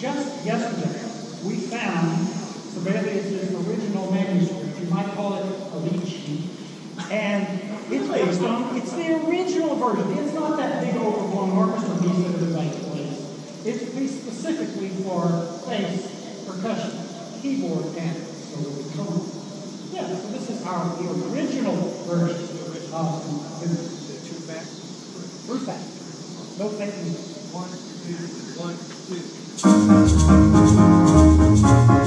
just yesterday, we found Sibelius's original manuscript. You might call it a lead sheet. And it's based on, it's the original version. It's not that big overblown orchestra piece that everybody plays. It's a piece specifically for bass, percussion, keyboard, and so yeah, so this is the original version of the two facts. Three facts. No fake music. 1, 2, 1, 2.